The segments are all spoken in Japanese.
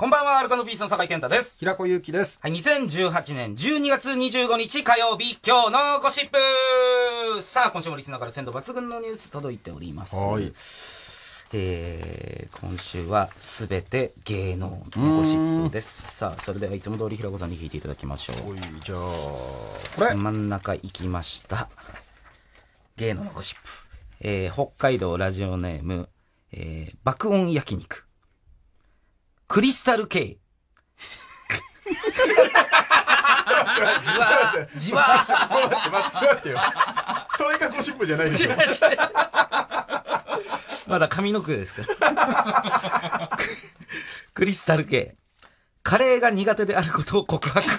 こんばんは、アルカンドピースの酒井健太です。 平子祐希です。 はい、2018年12月25日火曜日、今日のゴシップ。さあ、今週もリスナーから鮮度抜群のニュース届いております。 はい。 今週はすべて芸能のゴシップです。さあ、それではいつも通り平子さんに聞いていただきましょう。 おい、じゃあ、これ真ん中行きました。芸能のゴシップ。北海道ラジオネーム、爆音焼肉。クリスタル K。じわ待ってよ。それがゴシップじゃないでしょ。 まだ上の句ですから。クリスタル K。カレーが苦手であることを告白。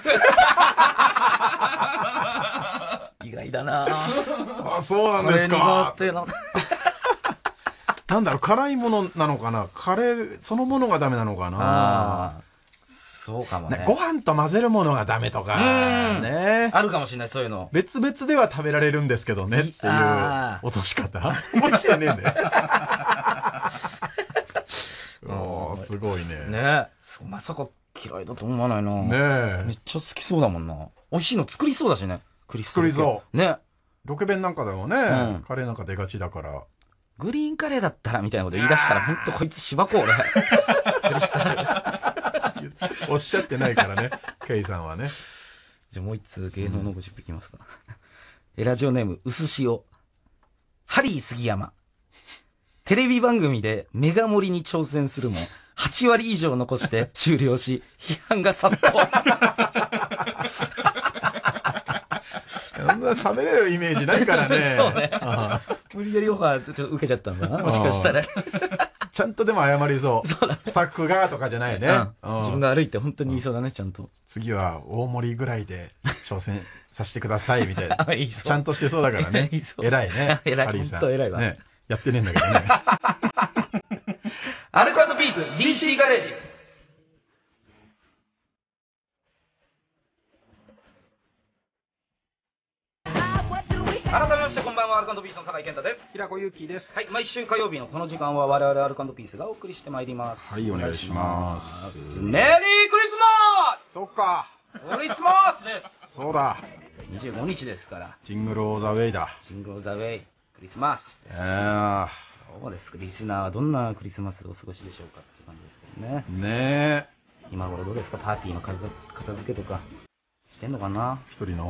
意外だなあ、そうなんですか。 カレー苦手な。 なんだろう、辛いものなのかな、カレーそのものがダメなのかな。 あ、そうかもね。 ご飯と混ぜるものがダメとかね、 あるかもしれない。そういうの別々では食べられるんですけどねっていう落とし方思いついてねえんだよ。すごいね。 ね、まさか嫌いだと思わないな。 ね、 めっちゃ好きそうだもんな。美味しいの作りそうだしね。クリスタル K。 作りそうね。 ロケ弁なんかでもね、カレーなんか出がちだから。 グリーンカレーだったらみたいなこと言い出したら、ほんとこいつしばこう俺。クリスタル。 おっしゃってないからね、ケイさんはね。 じゃあもう一通芸能のゴシップいきますか。ラジオネーム、うすしお。ハリー杉山。テレビ番組でメガ盛りに挑戦するも、8割以上残して終了し、批判が殺到。 そんな食べれるイメージないからね。 そうね。無理やりオファーちょっと受けちゃったのかな、もしかしたら。 ちゃんとでも謝りそう。そうだ、スタッフがとかじゃないね。 自分が歩いて本当に言いそうだね、ちゃんと。 次は大盛りぐらいで挑戦させてくださいみたいな。 いいそう。 ちゃんとしてそうだからね。偉いね。 偉い。 ハリーさん。 本当偉いわ。 ね。やってねえんだけどね。 アルコ&ピース DC ガレージ。改めましてこんばんは、アルカンドピースの酒井健太です。 平子祐希です。 はい、毎週火曜日のこの時間は我々アルカンドピースがお送りしてまいります。 はい、お願いします。 メリークリスマス。そっか。 クリスマスです。 そうだ。 25日ですから。 ジングルオーザウェイだ。 ジングルオーザウェイ、クリスマス。そうですか、リスナーはどんなクリスマスをお過ごしでしょうかって感じですけどね。 ねえ。 今頃どうですか、パーティーの片付けとかしてんのかな。 一人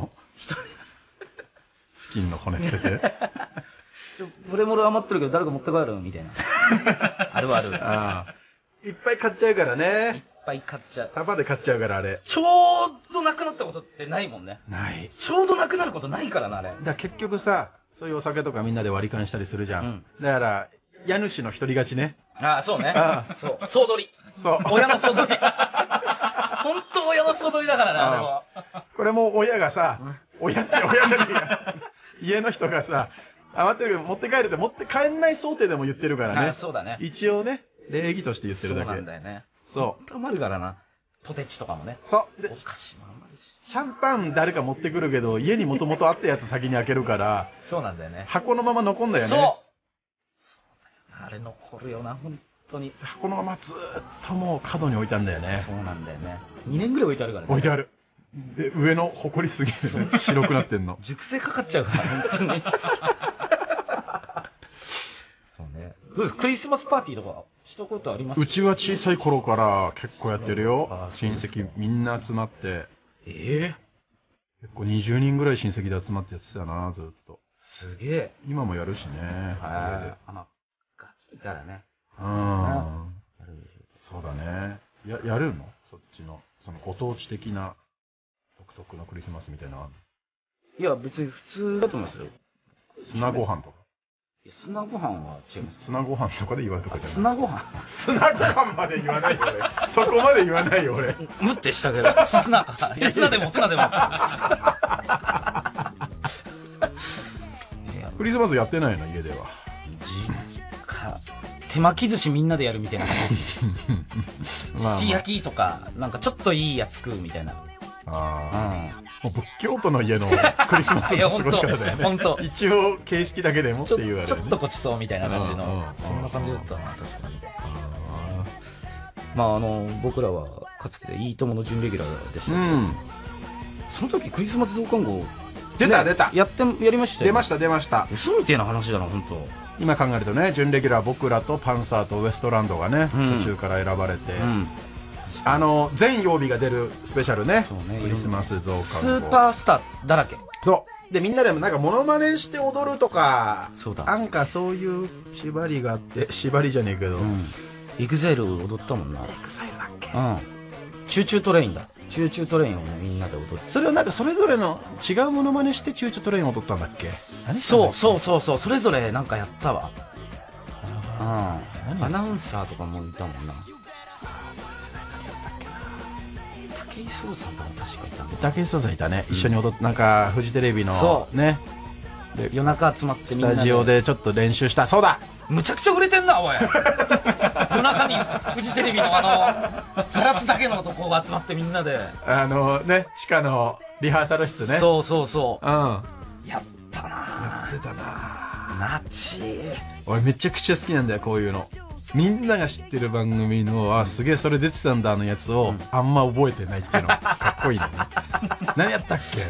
チキンの骨つけて。 プレモル余ってるけど誰か持って帰るみたいな。あるある。 いっぱい買っちゃうからね。 いっぱい買っちゃう。 束で買っちゃうからあれ。 ちょうどなくなったことってないもんね。 ない。 ちょうどなくなることないからな、あれ。 だ結局さ、そういうお酒とかみんなで割り勘したりするじゃん。だから、家主の一人勝ちね。 ああ、そうね。そう。総取り。 そう。 親の総取り。本当親の総取りだからな、あれは。 これも親がさ、親じゃねえや。家の人がさ、余ってるけど持って帰るって持って帰んない想定でも言ってるからね。 そうだね。 一応ね、礼儀として言ってるだけ。 そうなんだよね。 そう。 余るからな。ポテチとかもね。 そう。 お菓子も余るし。 シャンパン誰か持ってくるけど、家にもともとあったやつ先に開けるから、 そうなんだよね。 箱のまま残んだよね。 そうだよ。あれ残るよな、本当に。 箱のままずーっともう角に置いたんだよね。 そうなんだよね。2年ぐらい置いてあるからね。 置いてある。で、上の埃すぎてね、白くなってんの。 熟成かかっちゃうから、本当に。そうね。どうですか、クリスマスパーティーとかしたことあります？ うちは小さい頃から結構やってるよ。親戚みんな集まって。結構20人ぐらい親戚で集まってやってたな、ずっと。 すげえ。 今もやるしね。 ガキいたらね。 そうだね。やるの？そっちの、そのご当地的な独特のクリスマスみたいな。 いや、別に普通だと思いますよ。 砂ご飯とか。 いや、砂ご飯は違う。 砂ご飯とかで言われるとかじゃない。 砂ご飯砂ご飯まで言わないよ、俺。そこまで言わないよ、俺。 むってしたけど。砂。いや、ツナでも。 クリスマスやってないの、家では。 手巻き寿司みんなでやるみたいな感じです。すき焼きとか、なんかちょっといいやつ食うみたいな。 もう仏教徒の家のクリスマスの過ごし方だよね。 本当。 一応形式だけでもっていうあれ、ね、 ちょっとごちそうみたいな感じの、そんな感じだったな、確かに。 まあ僕らはかつていいともの準レギュラーでしたけど、その時クリスマス増刊号出た、 やりましたよ。 出ました。 嘘みたいな話だな本当。 今考えるとね、準レギュラー僕らとパンサーとウエストランドがね、途中から選ばれて、全曜日が出るスペシャルね、クリスマス増刊号、 スーパースターだらけ。 そうで、みんなでもなんかモノマネして踊るとか、 そうだ、 なんかそういう縛りがあって、縛りじゃねえけど、 エグザイル踊ったもんな。 エグザイルだっけ。 チューチュートレインだ。チューチュートレインをね、みんなで踊って、 それをなんかそれぞれの違うモノマネしてチューチュートレインを踊ったんだっけ。 そうそれぞれなんかやったわ。アナウンサーとかもいたもんな。武井壮さんとか確かいたね。 武井壮さんいたね、一緒に踊って、なんかフジテレビのね、 で夜中集まってみんなでスタジオでちょっと練習した。そうだ、 むちゃくちゃ売れてんなおい。夜中にフジテレビのガラスだけの男が集まってみんなでね、地下のリハーサル室ね。 そうやったな。 やってたな。 ナチ。 俺めちゃくちゃ好きなんだよこういうの。みんなが知ってる番組のすげえそれ出てたんだのやつをあんま覚えてないっていうのかっこいいね。何やったっけって。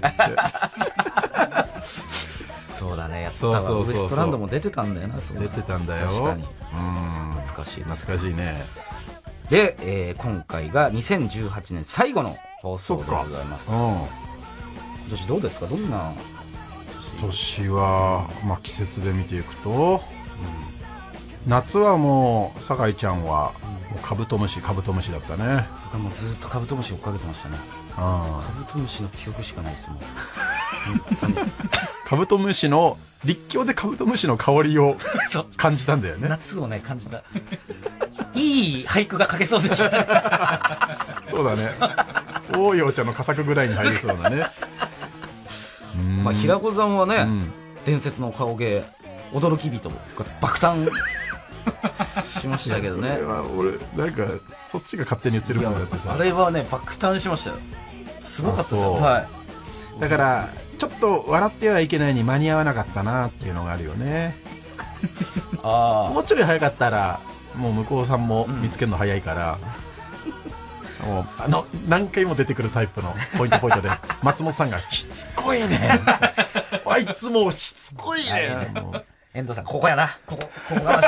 そうだね、やったわ。ウエストランドも出てたんだよな。 出てたんだよ。 確かに。懐かしいです。 懐かしいね。 で、今回が2018年最後の放送でございます。今年どうですか。どんな年は、まあ季節で見ていくと、夏はもう酒井ちゃんはもうカブトムシだったね。 僕はもうずっとカブトムシ追っかけてましたね。カブトムシの記憶しかないですもん。本当に。 カブトムシの立教でカブトムシの香りを感じたんだよね。 夏をね感じた。いい俳句が書けそうでしたね。 そうだね。大いお茶の佳作ぐらいに入りそうだね。 まあ平子さんはね、伝説の顔芸驚き人が爆誕しましたけどね。 俺なんかそっちが勝手に言ってるもんだってさ。 あれはね爆誕しましたよ。すごかったですよ。 だからちょっと笑ってはいけないに間に合わなかったなっていうのがあるよね。もうちょい早かったらもう向こうさんも見つけるの早いから、もう何回も出てくるタイプのポイントで松本さんがしつこいね。あいつもしつこいね。 遠藤さんここやな。ここが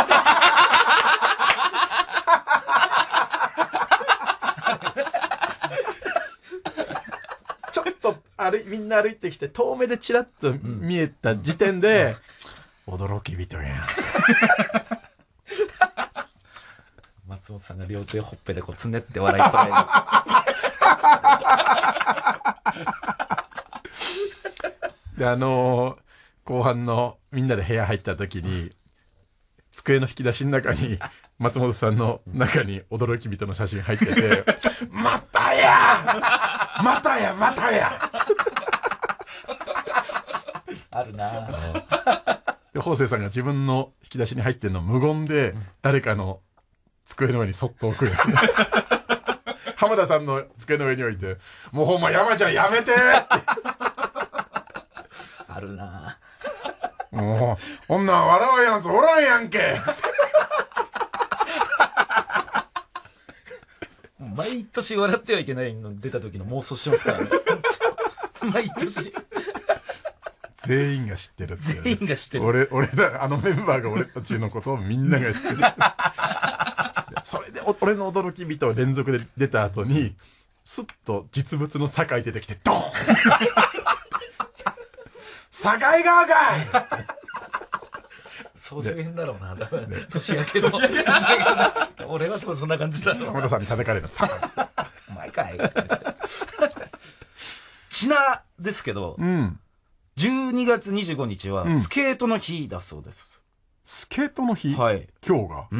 ちょっとみんな歩いてきて遠目でチラッと見えた時点で、驚き人やん。 松本さんが両手をほっぺでこうつねって笑いこらえる。 で後半のみんなで部屋入った時に机の引き出しの中に松本さんの中に驚き人の写真入っててまたやあるな。 で方正さんが自分の引き出しに入ってるの無言で誰かの机の上にそっと置くやつ。浜田さんの机の上に置いて、もうほんま山ちゃんやめてって。 あるな。 もう、こんなん笑うやつおらんやんけ。 毎年笑ってはいけないの出た時の妄想しますからね。毎年。 全員が知ってるって、ね。 全員が知ってる。 俺ら、メンバーが俺たちのことをみんなが知ってる。それで俺の驚き人を連続で出た後に、スッと実物の酒井出てきて、ドーン酒井側かい総集編だろうな。年明けの。俺は多分そんな感じだろう。 浜田さんに叩かれた。 お前かい。ちなですけど、12月25日はスケートの日だそうです。 スケートの日？ はい。 今日が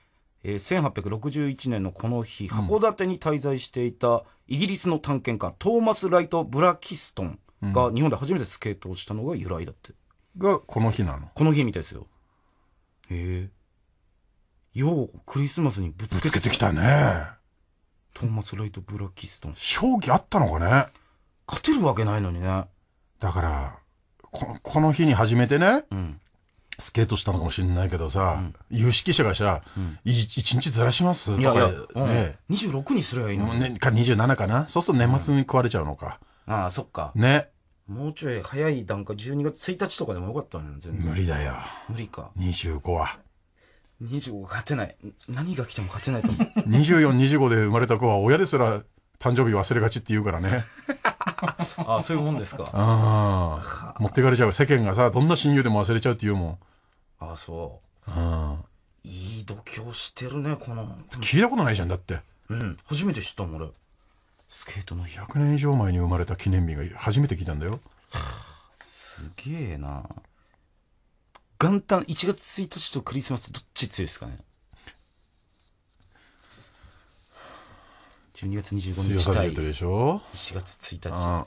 1861年のこの日、函館に滞在していたイギリスの探検家トーマス・ライト・ブラキストンが日本で初めてスケートをしたのが由来だって。 がこの日なの？ この日みたいですよ。へえ。ようクリスマスにぶつけてきたね。 トーマス・ライト・ブラキストン。 将棋あったのかね。 勝てるわけないのにね。 だからこの日に初めてね、 スケートしたのかもしれないけどさ、有識者がさ、1日ずらしますとか、 いやいや、 ね、 26にすればいいのね、か27かな。そうすると年末に食われちゃうのか。 ああ、そっか。 ね。 もうちょい早い段階、12月1日とかでもよかったのよ、全然。 無理だよ。 無理か。 25は。 25勝てない。何が来ても勝てないと思う。 24、25で生まれた子は親ですら誕生日忘れがちって言うからね。 ああ、そういうもんですか。 ああ。持ってかれちゃう。世間がさ、どんな親友でも忘れちゃうって言うもん。 ああ、そう。いい度胸してるね、この。 聞いたことないじゃん、だって。 うん。初めて知ったもん、俺。スケートの日。 100年以上前に生まれた記念日が初めて聞いたんだよ。 すげえな。元旦1月1日とクリスマスどっち強いですかね。12月25日対でしょ、 1月1日。1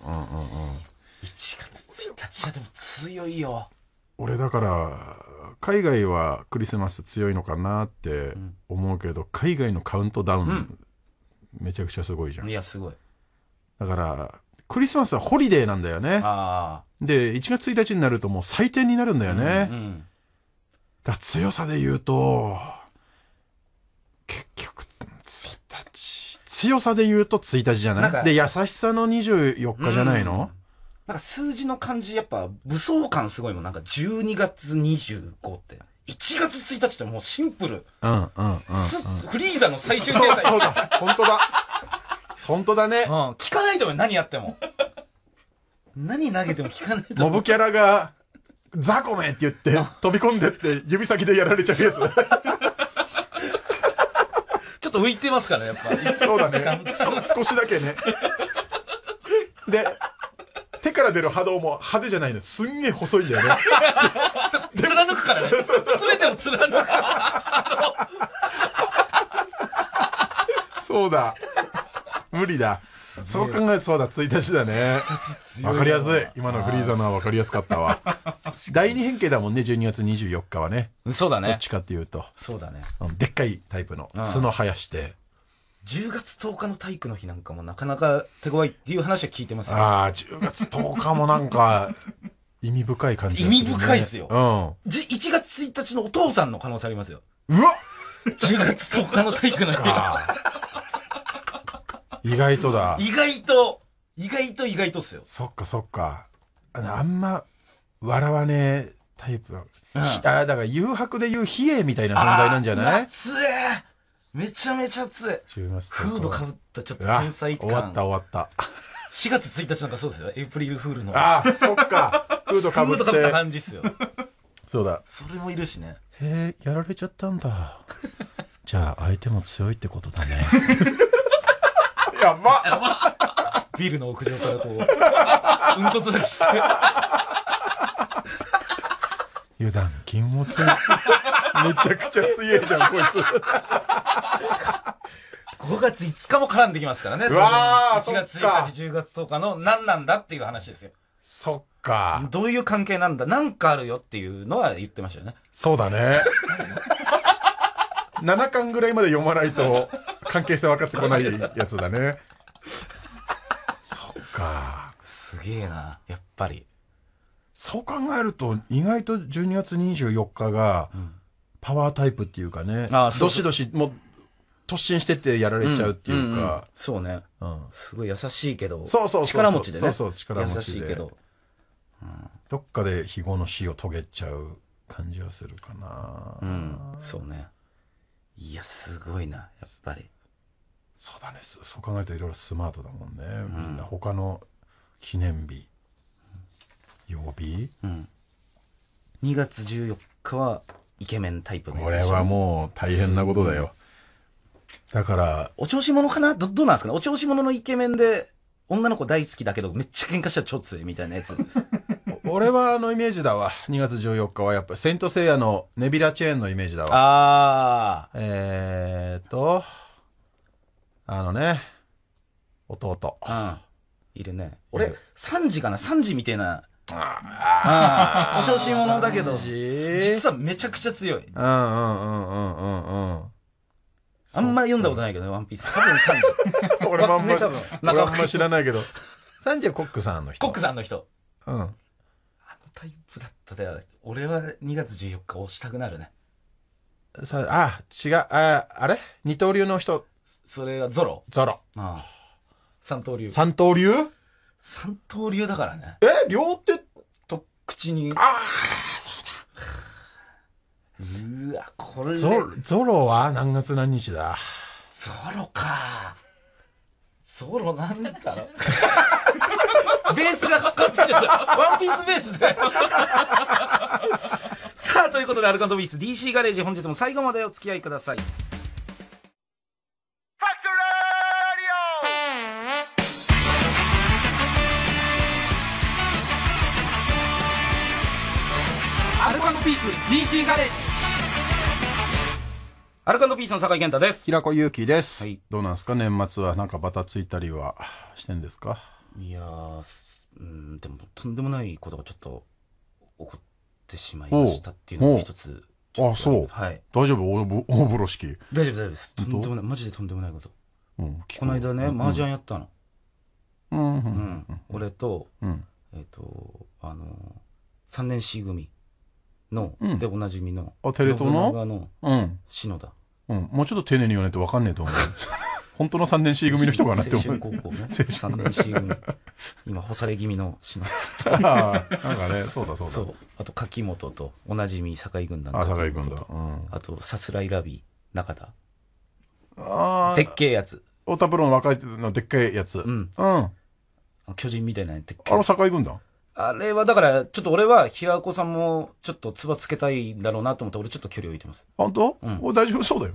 月1日はでも強いよ。 俺だから海外はクリスマス強いのかなって思うけど、海外のカウントダウン、めちゃくちゃすごいじゃん。 いや、すごい。 だからクリスマスはホリデーなんだよね。で1月1日になるともう祭典になるんだよね。だから強さで言うと結局1日、強さで言うと1日じゃない。で優しさの24日じゃないの。 なんか数字の感じやっぱ武装感すごいもん。なんか12月25って1月1日ってもうシンプル。フリーザの最終形態。 そうだ、本当だ。本当だね。 聞かないと思う、何やっても。何投げても聞かないと思う。 モブキャラがザコメって言って飛び込んでって指先でやられちゃうやつ。 ちょっと浮いてますからね、やっぱ。 そうだね。少しだけね。で、手から出る波動も派手じゃないの。すんげえ細いんだよね。 貫くからね。すべてを貫くから。 そうだ。無理だ。そう考えるとそうだ、1日だね。わかりやすい。今のフリーザのはわかりやすかったわ。第二変形だもんね、12月24日はね。 そうだね。 どっちかっていうと。 そうだね。 でっかいタイプの角生やして。 10月10日の体育の日なんかもなかなか手強いっていう話は聞いてますよ。 ああ、10月10日もなんか、意味深い感じ、 ね。意味深いですよ。1月1日のお父さんの可能性ありますよ。 うわ 10月10日の体育の日。 意外とだ。 意外とっすよ。 そっかそっか。あんま、笑わねえタイプは。だから誘白でいう比叡みたいな存在なんじゃない？ 熱い！めちゃめちゃ熱い。フードかぶったちょっと天才感。 終わった。 4月1日なんかそうですよ。エイプリルフールの。 ああ、そっか。フードかぶった感じっすよ。 そうだ。 それもいるしね。 へえ、やられちゃったんだ。じゃあ相手も強いってことだね。やばビルの屋上からこう、うんこ座りして。 油断禁物。めちゃくちゃ強いじゃん、こいつ。 5月5日も絡んできますからね。 うわー、 1月1日、10月10日の何なんだっていう話ですよ。 そっか。 どういう関係なんだ、なんかあるよっていうのは言ってましたよね。 そうだね。7巻ぐらいまで読まないと関係性分かってこないやつだね。そっか。 すげえな、やっぱり。 そう考えると意外と12月24日がパワータイプっていうかね、どしどしもう突進してってやられちゃうっていうか、 そうね、すごい優しいけど、 そう力持ちでね、 力持ちで優しいけど、 どっかで非業の死を遂げちゃう感じはするかな。 そうね。いや、すごいな、やっぱり。 そうだね。そう考えるといろいろスマートだもんね。みんな他の記念日、曜日、 2月14日はイケメンタイプのやつでしょ。これはもう大変なことだよ。だから。 お調子者かな？どうなんですかね。お調子者のイケメンで、女の子大好きだけどめっちゃ喧嘩したら超強いみたいなやつ。 俺はイメージだわ。2月14日はやっぱセイントセイヤのネビラチェーンのイメージだわ。弟。 いるね。俺、3時かな？ 3 時みたいな。お調子者だけど、実はめちゃくちゃ強い。あんま読んだことないけどね、ワンピース。多分3時。 俺もあんま知らないけど。3時はコックさんの人。 コックさんの人。 タイプだったら、俺は2月14日押したくなるね。 違う。あれ二刀流の人。 それはゾロ。 ゾロ。 ああ。三刀流。 三刀流三刀流だからね。 両手と、口に。うわ、これ。 ゾロは何月何日だ？ ゾロか。ゾロなんだろう。ベースがかかってる。ワンピースベースで。さあ、ということで、アルカンドビース DC ガレージ、本日も最後までお付き合いください。アルカンドピース DC ガレージ。アルカンドピースの酒井健太です。 平子祐希です、 はい、 どうなんですか、年末はなんかバタついたりはしてんですか？ いやー、でもとんでもないことがちょっと起こってしまいましたっていうのが一つ。 あ、そう。 はい。 大丈夫？大風呂敷。 大丈夫です。とんでもない、マジでとんでもないこと。この間ね、麻雀やったの。俺と、3年 C 組の、でおなじみの、 テレ東の篠田。 もうちょっと丁寧に言わないと分かんねえと思う。本当の3年 C 組の人かなって思う。 青春高校ね。3年 C 組。今、干され気味の篠田。なんかね、そうだ。 そう。あと、柿本と、おなじみ堺軍団の堺軍団。 あと、さすらいラビー、中田。 でっけえやつ。 太田プロの若いのでっかいやつ。 巨人みたいなでっけえ。 堺軍団？ あれは、だから、ちょっと俺は、平子さんも、ちょっと、つばつけたいんだろうなと思って、俺ちょっと距離を置いてます。 本当？大丈夫そうだよ。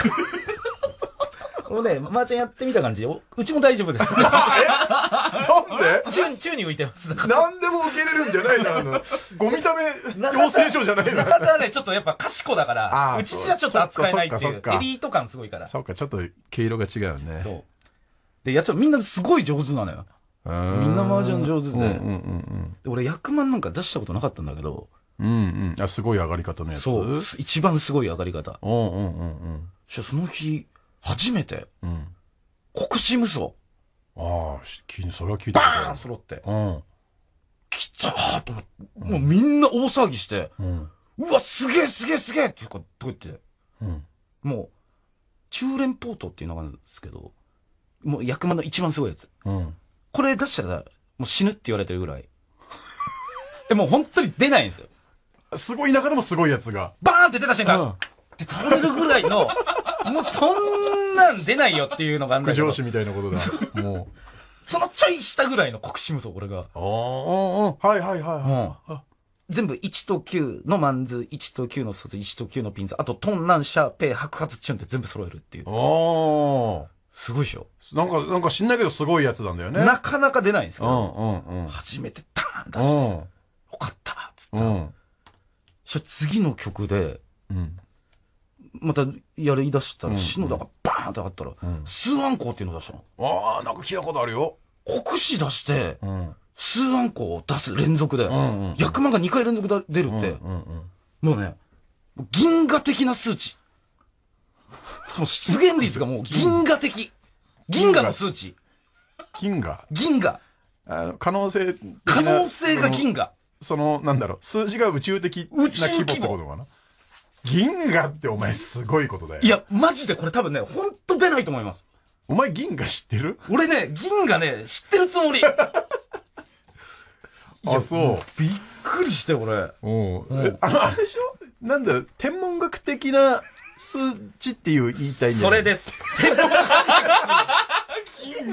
俺ね、麻雀やってみた感じ、うちも大丈夫です。 なんで？ 宙に浮いてます。 何でも受けれるんじゃないの？ゴミため養成所じゃないの？ 中田はね、ちょっとやっぱ賢だから、うちじゃちょっと扱えないっていう、エリート感すごいから。 そうか、ちょっと毛色が違うね。 そう。で、やつはみんなすごい上手なのよ。みんな麻雀上手で。俺、100万なんか出したことなかったんだけど。 すごい上がり方のやつ。 そう。一番すごい上がり方。その日、初めて、国士無双。 それは聞いたことある。 バーン揃って。来たーと思って、もうみんな大騒ぎして、うわ、すげえっていうか、どうやって、もう、中連ポートっていうのがあるんですけど、もう100万の一番すごいやつ。これ出したら、もう死ぬって言われてるぐらい。もう本当に出ないんですよ。 すごい中でもすごいやつが。 バーンって出た瞬間、って倒れるぐらいの、もうそんなん出ないよっていうのがあるんだけど。 上司みたいなことだ。もう。 そのちょい下ぐらいの国士無双、これが。全部1と9のマンズ、1と9の卒、1と9のピンズ、あとトンナンシャーペイ、白髪チュンって全部揃えるっていう。すごいでしょ。 なんか知んないけどすごいやつなんだよね。 なかなか出ないんですけど、初めてダーン出して、よかったっつったら、次の曲で、またやり出したら、篠田がバーンって上がったら、スーアンコウっていうの出したの。なんか聞いたことあるよ。 国士出して、スーアンコウを出す連続で、100万が2回連続で出るって、もうね、銀河的な数値。その出現率がもう銀河的。銀河の数値。 銀河。可能性が銀河。 なんだろう、数字が宇宙的な規模ってことかな。銀河ってお前すごいことだよ。 いや、マジでこれ多分ね、ほんと出ないと思います。 お前銀河知ってる？ 俺ね、銀河ね、知ってるつもり。 そう。 びっくりして俺。 あれでしょ？なんだろう、天文学的な数値っていう言いたいんだよ。 それです。天文学的銀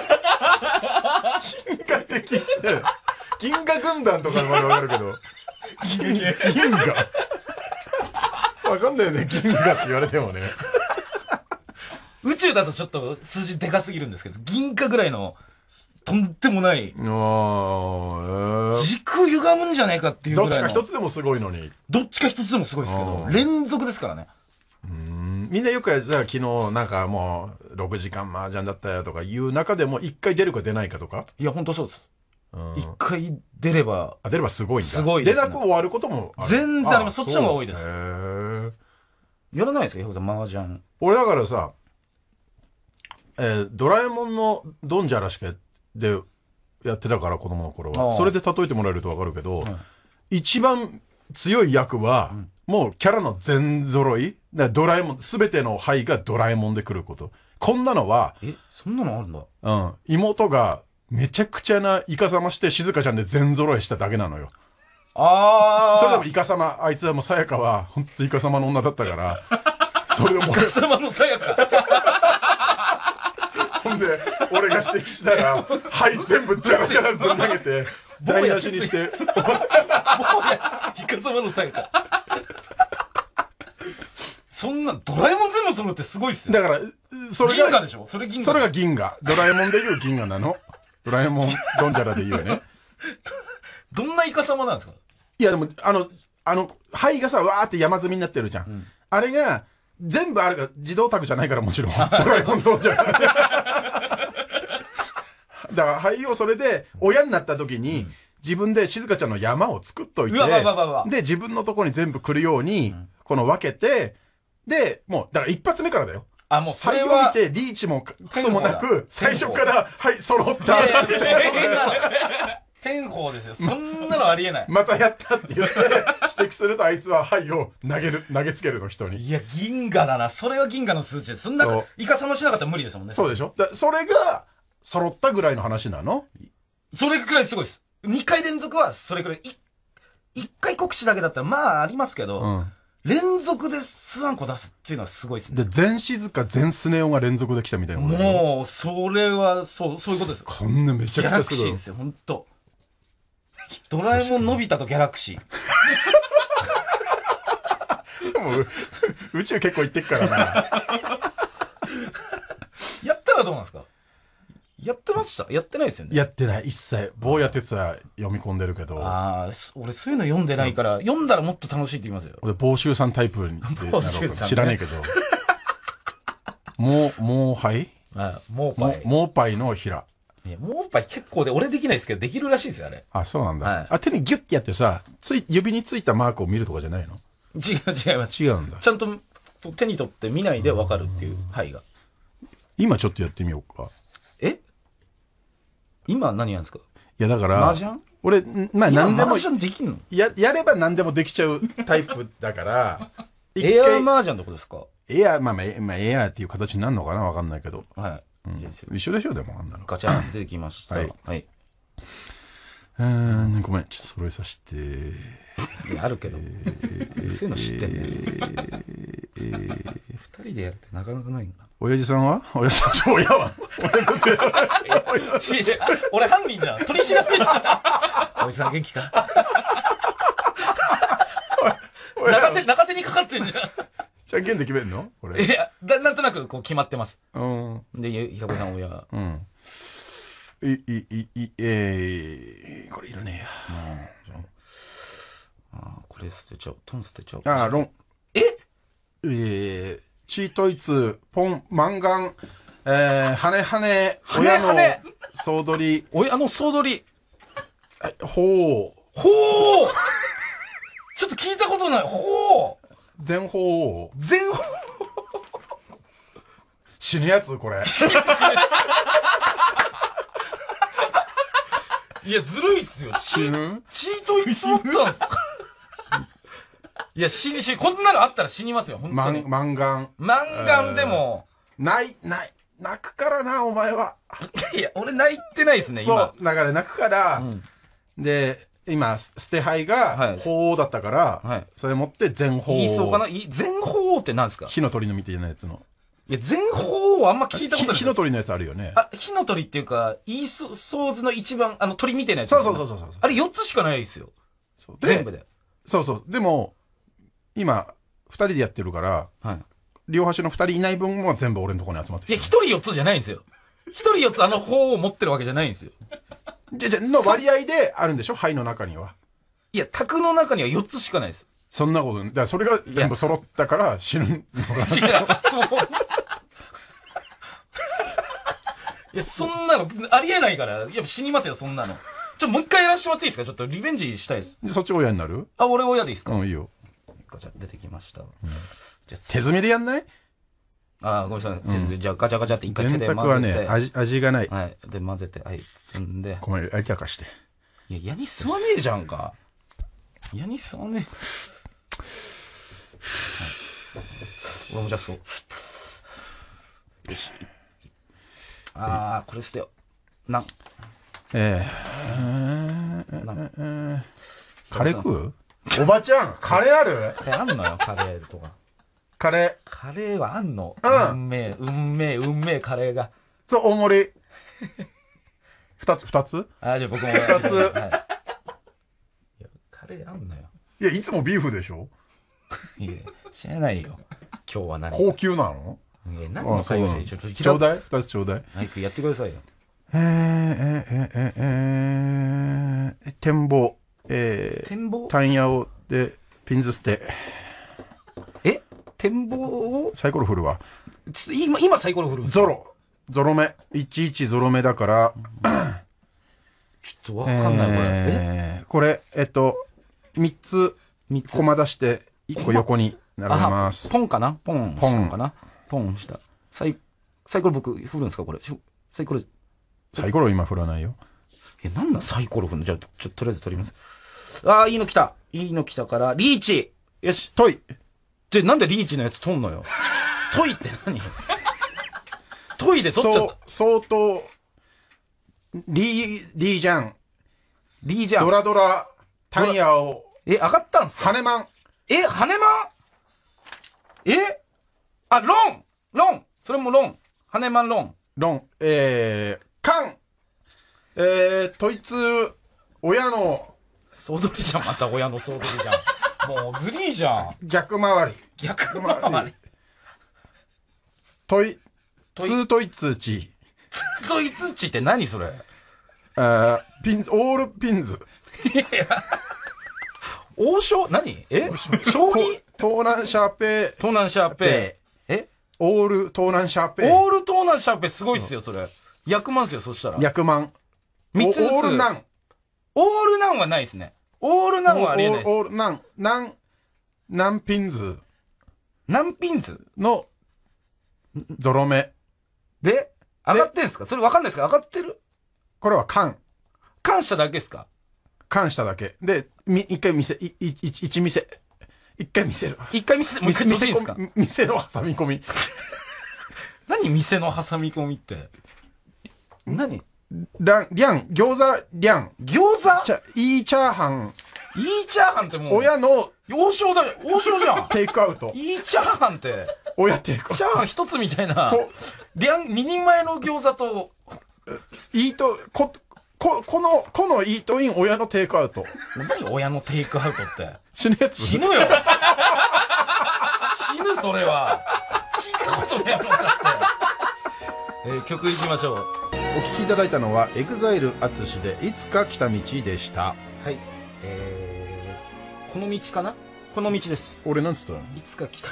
河的って。銀河軍団とかまでわかるけど。銀河。わかんないよね、銀河って言われてもね。 宇宙だとちょっと数字でかすぎるんですけど、銀河ぐらいのとんでもない。時空歪むんじゃないかっていうぐらいの。 どっちか一つでもすごいのに。 どっちか一つでもすごいですけど、連続ですからね。 みんなよくじゃあ昨日なんかもう6時間麻雀だったよとかいう中でも1回出るか出ないかとか。 いや、ほんとそうです。1回出れば。 すごいんだ。 すごいですね。 出なく終わることもある。 全然あります。そっちの方が多いです。やらないですか、ひょうさん、麻雀。 俺だからさ、ドラえもんのドンジャラしかでやってたから子供の頃は。それで例えてもらえるとわかるけど、 一番強い役は、もうキャラの全揃い。ドラえもん、すべての牌がドラえもんで来ること。こんなのは、 そんなのあるんだ。 うん。妹がめちゃくちゃなイカサマして静香ちゃんで全揃いしただけなのよ。それでもイカサマ、あいつはもうさやかは、ほんとイカサマの女だったから、それでもイカサマのさやか。 ほんで、俺が指摘したら、はい全部ジャラジャラぶん投げて、台無しにして、 イカサマのさやか。そんな、ドラえもん全部揃うってすごいっすよ。 だから、それが、 銀河でしょそれ銀河。 それが銀河。ドラえもんで言う銀河なの。ドラえもん、ドンジャラで言うよね。 どんなイカサマなんですか？ いやでも、灰がさ、わーって山積みになってるじゃん。あれが、全部あるから、自動卓じゃないからもちろん。ドラえもんドンジャラ。だから灰をそれで、親になった時に、自分で静香ちゃんの山を作っといて、で、自分のとこに全部来るように、この分けて、で、もう、だから一発目からだよ。 もうそれは。 置いて、リーチもクソもなく、最初から、はい、揃った。 天宝ですよ。そんなのありえない。 またやったって言って、指摘するとあいつは、はいを投げつけるの人に。 いや、銀河だな。それは銀河の数値です。そんな、イカサマしなかったら無理ですもんね。 そうでしょ？それが、揃ったぐらいの話なの？ それくらいすごいです。2回連続は、それくらい。1回国士だけだったら、まあ、ありますけど、連続でスワンコ出すっていうのはすごいですね。 で、全静香、全スネ夫が連続で来たみたいなことだよ。 もう、それは、そういうことです。 こんなめちゃくちゃすごい。 ギャラクシーですよ、ほんと。ドラえもんのび太とギャラクシー。でも、宇宙結構行ってっからな。 やったらどうなんですか？やってました？やってないですよね。 やってない、一切。坊や哲也読み込んでるけど。 俺そういうの読んでないから、読んだらもっと楽しいって言いますよ。 俺、坊州さんタイプに知らねえけど。もうはい？ もうパイ。 もうパイの平。 もうパイ結構で、俺できないですけど、できるらしいですよ、あれ。 そうなんだ。手にギュッてやってさ、指についたマークを見るとかじゃないの？ 違います。 違うんだ。 ちゃんと手に取って見ないでわかるっていう牌が。 今ちょっとやってみようか。 今何やるんですか？ いやだから、 麻雀？ 俺、まあ何でも、 麻雀できんの？ やれば何でもできちゃうタイプだから、 エアー麻雀どこですか？ エアー、エアーっていう形になるのかなわかんないけど。 はい。 一緒でしょでもあんなの。 ガチャンって出てきました。はい。 ごめん、ちょっと揃えさせて。 あるけど。そういうの知ってんね。二人でやるってなかなかないんだな。 親父さんは親は俺犯人じゃん。取り調べした。おじさん元気か？泣かせにかかってんじゃん。 じゃんけんで決めんのこれ。 いや、なんとなくこう決まってます。で、平子さん親。これいらねえや。これ捨てちゃう。トン捨てちゃう。 ロン。チートイツ、ポン、マンガン、羽、親の総取り。 親の総取り。 ほう。 ちょっと聞いたことない。ほう。 全法。死ぬやつこれ。 いや、ずるいっすよ。 死ぬ？ チートイツ持ったんすか？いや、こんなのあったら死にますよ、本当に。 マンガンでも。 泣くからな、お前は。 いや、俺泣いてないですね、今。 そう、だから泣くから、で、今、捨て牌が、鳳凰だったから、それ持って全鳳凰。 言いそうかな？全鳳凰って何ですか？ 火の鳥のみたいなやつの。 いや、全鳳凰あんま聞いたことない。 火の鳥のやつあるよね。 火の鳥っていうか、イーソーズの一番、鳥みたいなやつ。 そう。 あれ4つしかないですよ。全部で。そう。 でも、今、2人でやってるから、両端の2人いない分も全部俺のところに集まってる。 いや、1人4つじゃないんですよ。1人4つ鳳凰を持ってるわけじゃないんですよ。 じゃの割合であるんでしょ牌の中には。 いや、卓の中には4つしかないです。 そんなこと、だからそれが全部揃ったから死ぬのが。 違う。いや、そんなの、ありえないから、やっぱ死にますよ、そんなの。もう一回やらせてもらっていいですか？ちょっとリベンジしたいです。 そっち親になる？ 俺親でいいですか？ いいよ。 ガチャ出てきました。 手詰めでやんない？ ごめんなさい。じゃあガチャガチャって一回手で混ぜて。 電卓はね、味がない。 はい。で、混ぜて、積んで。 ごめん、明らかして。 いや、矢に吸わねえじゃんか。 ヤニスはね。俺もじゃあそう。よし。あー、これ捨てよ。なん。 カレー食う？おばちゃん、カレーある？ あんのよ、カレーとか。 カレカレーはあんの。 うんうんめえカレーが。 そう、大盛り。二つあ、じゃあ僕も。 二つ。 はい、いやカレーあんのよ。 いや、いつもビーフでしょ？ いや、知らないよ。今日は何？ 高級なの？ いや、何の会話じゃちょっとちょうだい？二つちょうだい。 マイクやってくださいよ。 展望。 展望？ タンヤオでピンズステ。 展望をサイコロ振るわ。 今サイコロ振るんですか？ ゾロ目。11ゾロ目だから。 ちょっとわかんないこれ。 これ、3つ、コマ出して、1個横に並べます。 ポンかな？ポンしたのかな？ポンした。サイコロ僕振るんですかこれ？サイコロ今振らないよ。 なんだサイコロ振るの？じゃあ、とりあえず取ります。ああ、いいの来たから、リーチ！よし。 トイ！ なんでリーチのやつ取んのよ。トイって何？トイで取っちゃった。 相当、リージャン。ドラ、タンヤオ。 上がったんすか？ ハネマン。 ハネマン？あ、ロンそれもロン。ハネマンロン。 カン。トイツ、親の。 総取りじゃん、また親の総取りじゃん。もうずりーじゃん。 逆回り。ツートイツチ。 ツートイツチって何それ？ オールピンズ。 王将？何？将棋？ 東南シャーペー。 オール東南シャーペー。 オール東南シャーペーすごいっすよ、それ。役満っすよ、そしたら。 役満。 3つずつ。 オールナン。 オールナンはないですね。オールナンはありえないです。 オールナン。ナンピンズ。 何ピンズの、ゾロ目。 で、上がってんすか？それわかんないですか？上がってる？ これは缶しただけですか？ 缶しただけ。で、一回見せる。一回見せる。 もう一回見せてほしいですか？ 店の挟み込み。 何店の挟み込みって。何？ 餃子、いいチャーハン。 いいチャーハンってもう。 親の。 王将じゃん。 テイクアウト。 いいチャーハンって。 親テイクアウト。 チャーハン一つみたいな。2人前の餃子と。 このイートイン親のテイクアウト。 何親のテイクアウトって。 死ぬやつ？ 死ぬよ。死ぬそれは。聞いたことねえもんだって。曲いきましょう。 お聴きいただいたのは EXILE 淳でいつか来た道でした。 はい。この道かな？この道です。 俺なんつったの？ いつか来た。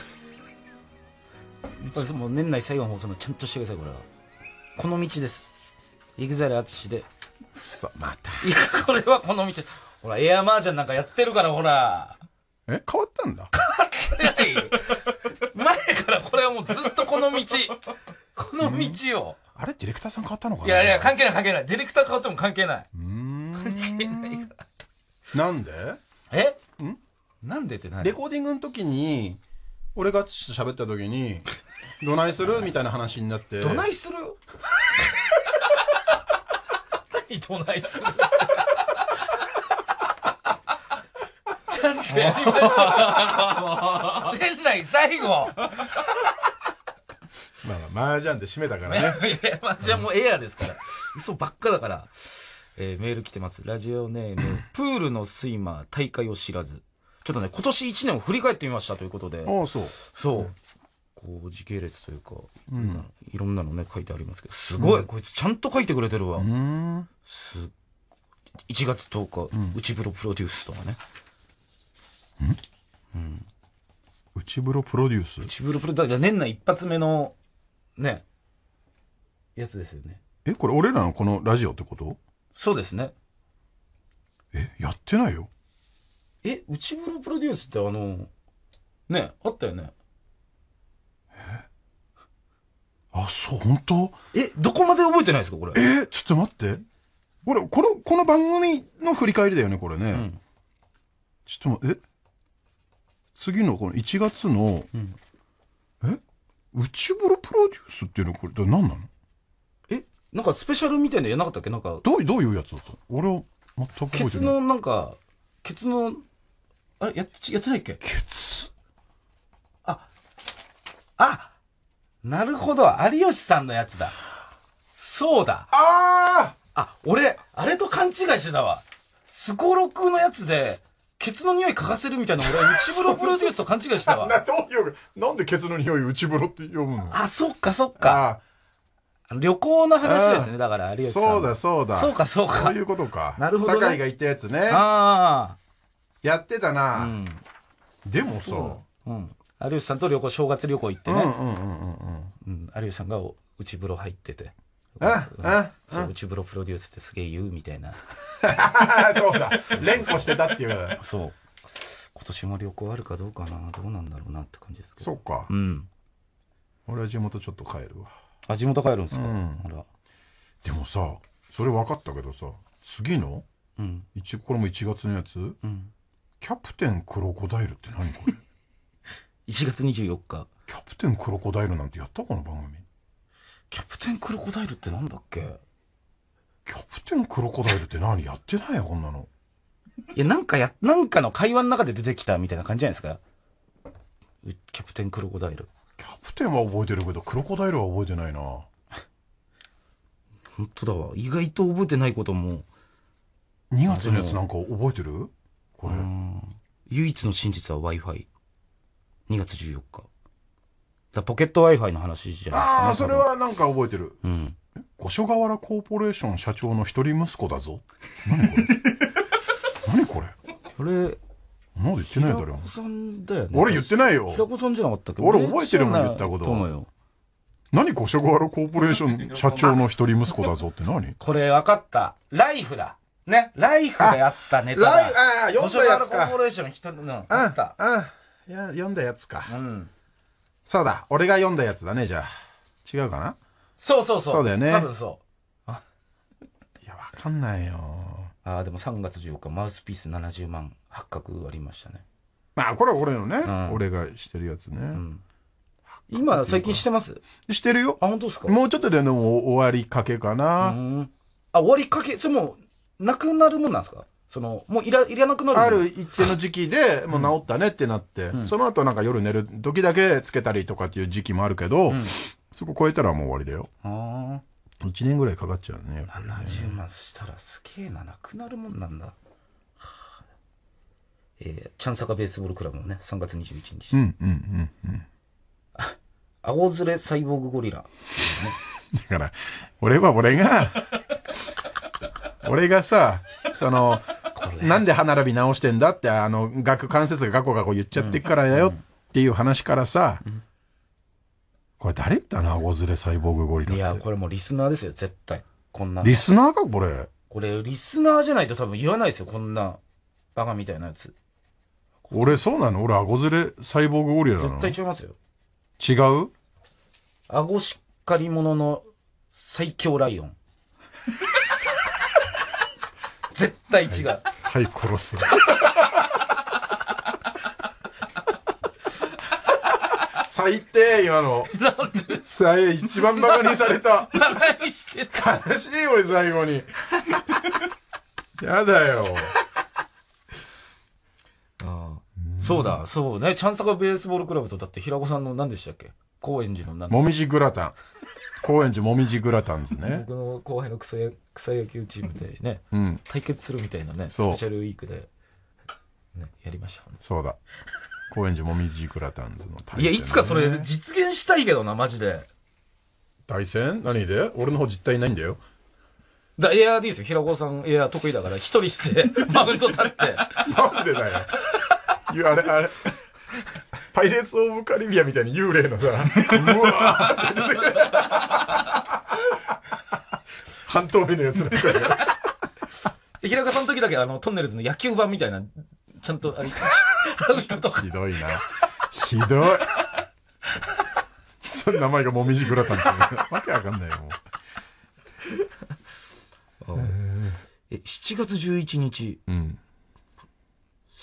もう年内最後の放送のちゃんとしてください、これは。この道です。EXILE 淳で。 また。 いや、これはこの道。ほら、エアマージャンなんかやってるから、ほら。 変わったんだ。 変わってない。前からこれはもうずっとこの道。この道よ。 あれディレクターさん変わったのかな？ いや、関係ない。ディレクター変わっても関係ない。 関係ないから。 なんで？ なんでって何？ レコーディングの時に、俺が喋った時に、どないするみたいな話になって。 どないする？何どないする？ちゃんとやりましょう。年内最後。 麻雀で締めたからね。 麻雀もエアですから。嘘ばっかだから。メール来てます。ラジオネーム、プールのスイマー大会を知らず。ちょっとね、今年1年を振り返ってみましたということで。そう。こう、時系列というか、いろんなのね、書いてありますけど、すごい、こいつちゃんと書いてくれてるわ。1月10日、内風呂プロデュースとかね。 内風呂プロデュース？ 内風呂プロデュース、年内一発目の、ね、やつですよね。 これ俺らのこのラジオってこと？ そうですね。 やってないよ。 内風呂プロデュースってね、あったよね。 そう、本当？ どこまで覚えてないですか、これ。 ちょっと待って。この番組の振り返りだよね、これね。 ちょっと次のこの1月の、内風呂プロデュースっていうのこれ何なの？ なんかスペシャルみたいなのやんなかったっけ？なんかどういうやつだった？俺は全く覚えてない。 ケツのなんかケツのあれやってないっけ？ ケツなるほど、有吉さんのやつだ。そうだ。俺あれと勘違いしてたわ。スゴロクのやつでケツの匂い嗅がせるみたいな、俺内風呂プロデュースと勘違いしたわ。 なんでケツの匂い内風呂って呼ぶの？ そっか。旅行の話ですね。だから有吉さん。 そうだ。 そうか。 そういうことか。 なるほどね。 酒井が言ったやつね。やってたな。でもさ、 有吉さんと正月旅行行ってね。有吉さんが内風呂入ってて。内風呂プロデュースってすげえ言うみたいな。 そうだ。連呼してたっていう。 そう。今年も旅行あるかどうかな。どうなんだろうなって感じですけど。 そうか。俺は地元ちょっと帰るわ。 地元帰るんですか？ でもさ、それ分かったけどさ、次のこれも1月のやつ、キャプテンクロコダイルって何これ？ 1月24日。 キャプテンクロコダイルなんてやったこの番組。 キャプテンクロコダイルってなんだっけ？ キャプテンクロコダイルって何？やってないよこんなの。 いや、なんかの会話の中で出てきたみたいな感じじゃないですか。キャプテンクロコダイル。 キャプテンは覚えてるけどクロコダイルは覚えてないな。 本当だわ。意外と覚えてないことも。 2月のやつなんか覚えてる？これ唯一の真実は Wi-Fi。2月14日。ポケット Wi-Fi の話じゃないですかね。 それはなんか覚えてる。五所川原コーポレーション社長の一人息子だぞ。何これ？これまだ言ってないだろ。 平子さんだよね。 俺言ってないよ。 平子さんじゃなかったっけ？ 俺覚えてるもん言ったこと。何五所川原コーポレーション社長の一人息子だぞって何？ これ分かった。ライフだ。ね。ライフでやったネタだ。 読んだやつか。 コーポレーション人のあった。 読んだやつか。そうだ。俺が読んだやつだね、じゃあ。違うかな？ そう。 そうだよね。 多分そう。 いや、わかんないよ。 でも3月14日、マウスピース70万発覚ありましたね。 これは俺のね。俺がしてるやつね。 今、最近してます？ してるよ。 本当ですか？ もうちょっとでも終わりかけかな。 終わりかけ、それもなくなるもんなんですか？もういらなくなる。 ある一定の時期でもう治ったねってなって、その後なんか夜寝る時だけつけたりとかっていう時期もあるけど、そこ超えたらもう終わりだよ。1年ぐらいかかっちゃうね。 70万したらすげえな、なくなるもんなんだ。チャンサカベースボールクラブのね、3月21日。アゴズレサイボーグゴリラ。 だから、俺がさ、なんで歯並び直してんだって、関節がガコガコ言っちゃってっからだよっていう話からさ、これ誰言ったの？アゴズレサイボーグゴリラって。 いや、これもうリスナーですよ、絶対。こんな。 リスナーかこれ。 これ、リスナーじゃないと多分言わないですよ、こんなバカみたいなやつ。 俺、そうなの？俺、アゴズレサイボーグゴリラなの？ 絶対違いますよ。 違う？ アゴしっかり者の最強ライオン。絶対違う。 はい、殺す。最低、今の。なんで？一番バカにされた。 バカにしてた。 悲しい、俺、最後に。やだよ。 そうだ、そうね。チャンサカベースボールクラブとだって平子さんの何でしたっけ？高円寺のもみじグラタン。高円寺もみじグラタンズね。 僕の後輩の草野球チームでね、対決するみたいなね、スペシャルウィークで、ね、やりました、ね。 そうだ。高円寺もみじグラタンズの対戦、ね。いや、いつかそれ実現したいけどな、マジで。 対戦？何で？俺の方実体ないんだよ。 エアーでいいですよ。平子さんエアー得意だから、一人してマウント立って。 なんでだよ。あれ。パイレーツ・オブ・カリビアンみたいに幽霊のさ、うわーって出てくる。半透明のやつなんだよ。 平子さんの時だけトンネルズの野球版みたいな、ちゃんと、アウトとか。 ひどいな。ひどい。その名前がもみじグラタンですよね。わけわかんないよ、もう。 7月11日。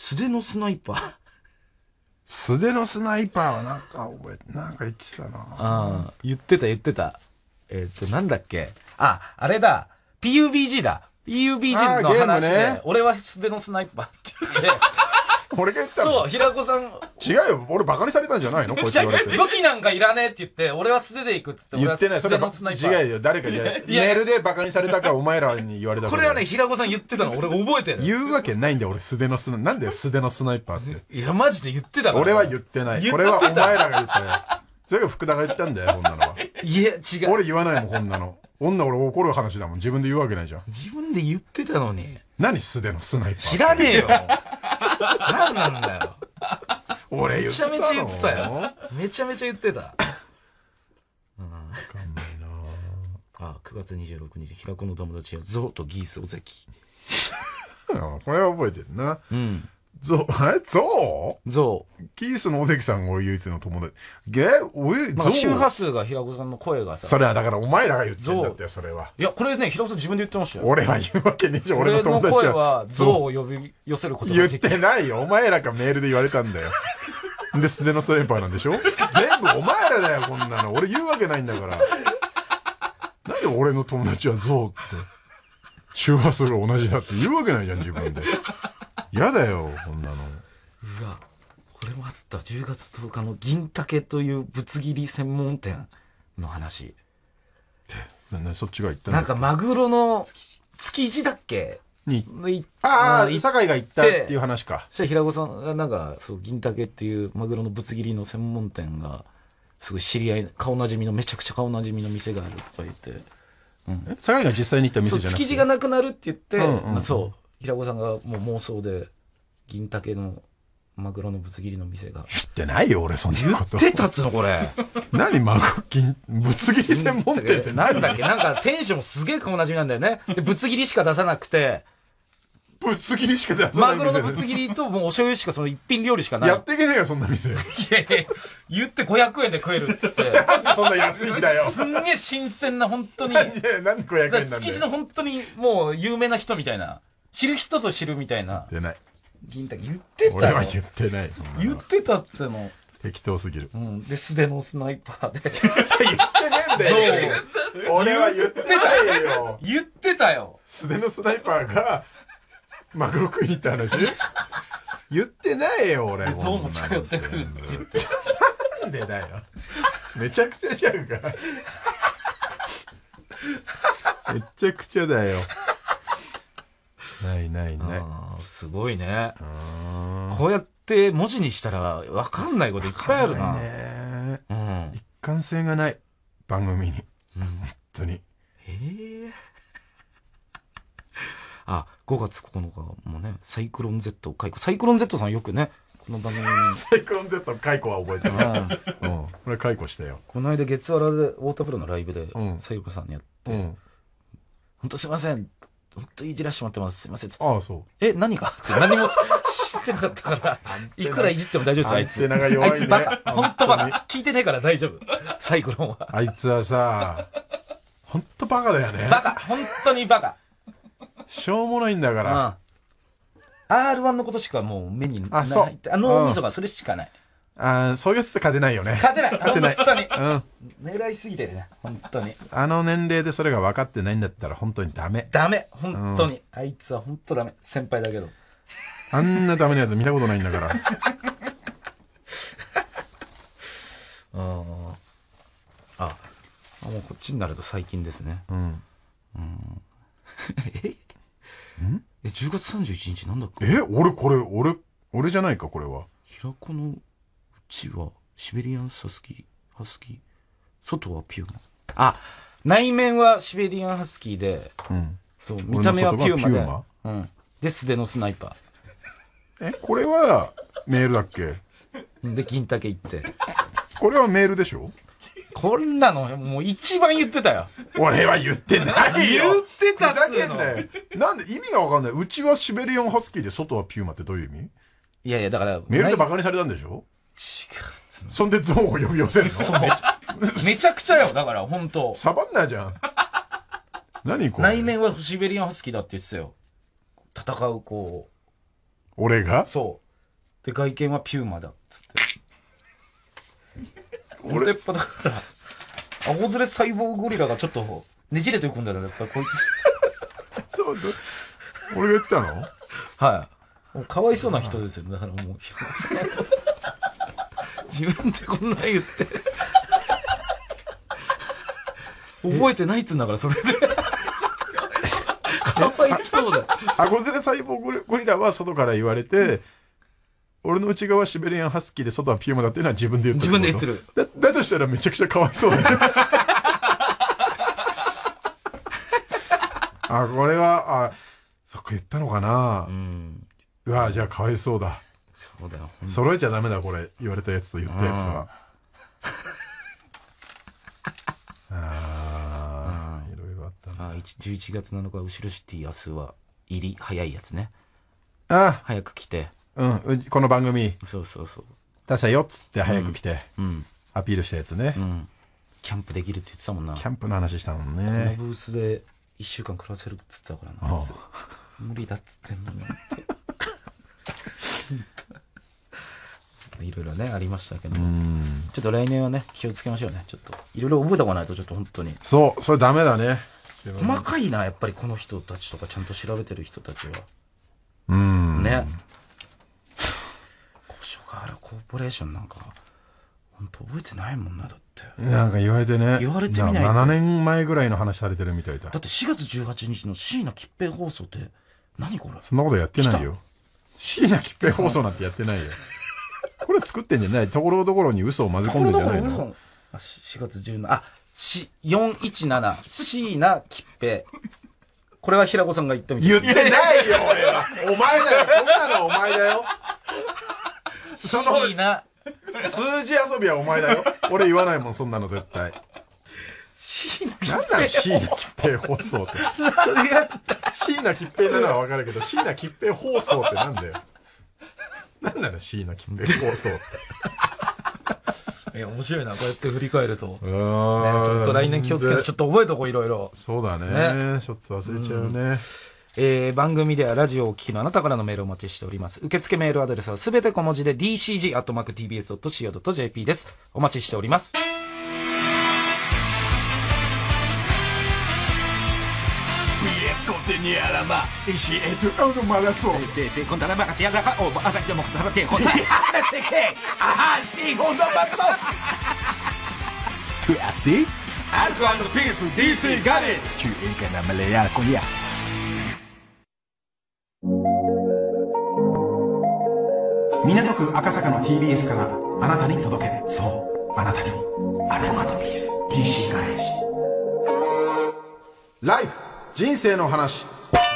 素手のスナイパー。 素手のスナイパーはなんか言ってたな。 言ってた。なんだっけ。あれだ。PUBG だ。PUBG の話で、ね、俺は素手のスナイパーって言って。 俺が言ったの。 そう、平子さん。 違うよ。俺バカにされたんじゃないのこいつ言われて。 武器なんかいらねえって言って、俺は素手で行くっつって。 言ってない。 それは素手のスナイパー。 違うよ。誰かメールでバカにされたかお前らに言われたこれはね、平子さん言ってたの。俺覚えてる。 言うわけないんだよ、俺素手のなんで素手のスナイパーって。 いや、マジで言ってたから。 俺は言ってない。これはお前らが言ったよ。それが福田が言ったんだよ、こんなのは。 いや、違う。 俺言わないもん、こんなの。俺怒る話だもん。自分で言うわけないじゃん。 自分で言ってたのに。 何素手のスナイパー。 知らねえよ。何なんだよ。 俺めちゃめちゃ言ってたよ。めちゃめちゃ言ってた。わかんないな 9月26日、平子の友達はゾウとギース尾関。 これは覚えてるな。 うん。 ゾウキースの尾関さんが俺唯一の友達。 周波数が平子さんの声がさ。 それはだからお前らが言ってんだってよ、それは。 いや、これね、平子さん自分で言ってましたよ。 俺は言うわけねえじゃん、俺の友達は。 俺の声はゾウを呼び寄せることができる。 言ってないよ。お前らがメールで言われたんだよ。で、素手のスナイパーなんでしょ全部お前らだよ、こんなの。俺言うわけないんだから。なんで俺の友達はゾウって、周波数が同じだって言うわけないじゃん、自分で。嫌だよ、こんなの。 うわ、これもあった。10月10日の銀竹というぶつ切り専門店の話。 そっちが言ったなんかマグロの築地だっけに、酒井が行ったっていう話か。 そしたら平子さんがなんか、そう、銀竹っていうマグロのぶつ切りの専門店が、すごい知り合い、めちゃくちゃ顔なじみの店があるとか言って。 酒井が実際に行った店じゃなくて。 築地がなくなるって言って、そう、平子さんがもう妄想で、銀竹のマグロのぶつ切りの店が。 言ってないよ、俺、そんなこと。 言ってたっつの、これ。 何ぶつ切り専門店ってなんだっけなんか店主もすげえ顔なじみなんだよね。で、ぶつ切りしか出さなくて、 ぶつ切りしか出さない。 マグロのぶつ切りともうお醤油しかその一品料理しかない。 やっていけねえよ、そんな店。いやいや、言って500円で食えるっつって。 なんでそんな安いんだよ。 すんげえ新鮮な、本当に。 なんで500円なんだよ。 築地の本当にもう有名な人みたいな。知る人ぞ知るみたいな。 言ってない。 銀竹言ってたよ。 俺は言ってない。 言ってたっつうの。 適当すぎる。 で、素手のスナイパーで。 言ってねえんだよ。そう。俺は言ってないよ。 言ってたよ。 素手のスナイパーが、マグロ食いに行った話言ってないよ、俺。 ゾウも近寄ってくるって言って。 なんでだよ。めちゃくちゃじゃんか。めちゃくちゃだよ。ない。 すごいね。こうやって文字にしたら分かんないこといっぱいあるな。 一貫性がない。番組に。本当に。 5月9日もね、サイクロン Z 解雇。サイクロン Z さんよくね、この番組に。 サイクロン Z の解雇は覚えてる。これ解雇したよ。 この間月原で、太田プロのライブで、サイクロンさんにやって、本当すいません。本当にいじらしてもらってます。すいません。 そう。 何かって何も知ってなかったから、いくらいじっても大丈夫です、あいつ。 あいつバカ。本当バカ。聞いてねえから大丈夫。サイクロンは。 あいつはさ、本当バカだよね。 バカ。本当にバカ。 しょうもないんだから。 R1 のことしかもう目にない。脳みそがそれしかない。 そういうやつって勝てないよね。 勝てない。本当に。狙いすぎてるね。本当に。 あの年齢でそれが分かってないんだったら本当にダメ。 ダメ。本当に。あいつは本当ダメ。先輩だけど。 あんなダメなやつ見たことないんだから。 もうこっちになると最近ですね。10月31日なんだっけ？ 俺じゃないか、これは。 平子のうちはシベリアンハスキー、外はピューマ。内面はシベリアンハスキーで、そう見た目はピューマで、素手のスナイパー。これはメールだっけ？ で、銀竹行って。 これはメールでしょ？ こんなのもう一番言ってたよ。 俺は言ってないよ。 言ってたっつうの。 なんで意味がわかんない。うちはシベリアンハスキーで外はピューマってどういう意味？ いやだからメールでバカにされたんでしょ？違うっつうの。 そんでゾウを呼び寄せるの？ そう。めちゃくちゃよ。だから本当。 サバンナじゃん。何これ？ 内面はシベリアンハスキーだって言ってたよ。戦うこ俺がそうで外見はピューマだっつって俺やっぱだからさ青連れ細胞ゴリラがちょっとねじれていくんだよねやっぱこいつそう俺が言ったのはいもうかわいそうな人ですよねだからもう自分でこんな言って覚えてないっつうんだからそれでかわいそうだよ顎ずれ細胞ゴリラは外から言われて、俺の内側はシベリアンハスキーで外はピューマだっていうのは自分で言ってる。 自分で言ってる。 だとしたらめちゃくちゃかわいそうだよ。これは、そっか言ったのかな。うわじゃあかわいそうだ。 そうだよ。 揃えちゃダメだこれ。言われたやつと言ったやつは。いろいろあったな。 11月7日、後ろシティ、明日は入り早いやつね。早く来て。 この番組。 そうそうそう。 出せよっつって早く来て。アピールしたやつね。 キャンプできるって言ってたもんな。 キャンプの話したもんね。 このブースで1週間暮らせるっつってたからな。無理だっつってんのに。いろいろねありましたけど、ちょっと来年はね気をつけましょうね。ちょっといろいろ覚えておかないとちょっと本当に。 それダメだね。 細かいなやっぱりこの人たちとかちゃんと調べてる人たちは。ね。コショガーラコーポレーションなんか本当覚えてないもんなだって。 なんか言われてね。 言われてみないと。 7年前ぐらいの話されてるみたいだ。 だって4月18日の椎名桔平放送って何これ。 そんなことやってないよ。椎名桔平放送なんてやってないよ。これ作ってんじゃない。ところどころに嘘を混ぜ込んでんじゃないの。 4月17、417、椎名桔平。これは平子さんが言ったみたいな。 言ってないよ、俺は。お前だよ。こんなのはお前だよ。 椎名。 数字遊びはお前だよ。俺言わないもん、そんなの絶対。なんなの椎名桔平放送って。それが、椎名桔平なのはわかるけど、椎名桔平放送ってなんだよ。なんなの椎名桔平放送って。 面白いな、こうやって振り返ると。ちょっと来年気をつけて、ちょっと覚えとこう、いろいろ。 そうだね。ちょっと忘れちゃうね。 番組ではラジオをお聞きのあなたからのメールをお待ちしております。受付メールアドレスはすべて小文字で dcg@tbs.co.jp です。お待ちしております。 Continua la main et j'ai été un malasso. C'est contre la barre, tiens, la oh, avec le morceau, ça va tiens, ça. C'est que, segundo paso. Tu es así? Algo al piso, dice Gary. Tu es que no me le da con ya. 港区赤坂の TBS からあなたに届け。そう、あなたにアルコ&ピース DC ガレージ。ライフ人生の話。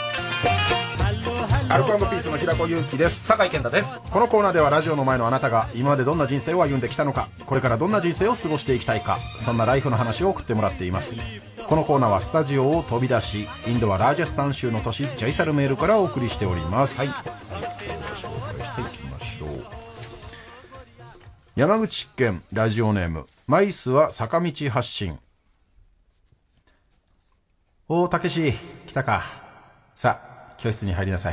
アルコ&ピースの平子祐希です。 酒井健太です。 このコーナーではラジオの前のあなたが今までどんな人生を歩んできたのか、これからどんな人生を過ごしていきたいか、そんなライフの話を送ってもらっています。このコーナーはスタジオを飛び出し、インドはラージャスタン州の都市ジャイサルメールからお送りしております。はい、紹介していきましょう。山口県ラジオネームマイスは坂道発進。おーたけし来たか。さあ教室に入りなさい。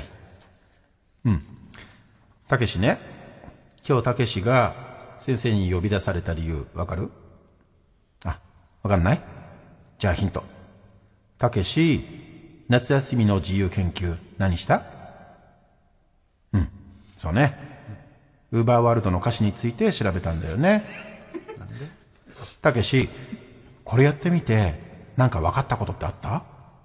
たけしね、今日たけしが先生に呼び出された理由わかる？わかんない？じゃあヒント。たけし夏休みの自由研究何した？そうね、ウーバーワールドの歌詞について調べたんだよね。たけしこれやってみてなんか分かったことってあった？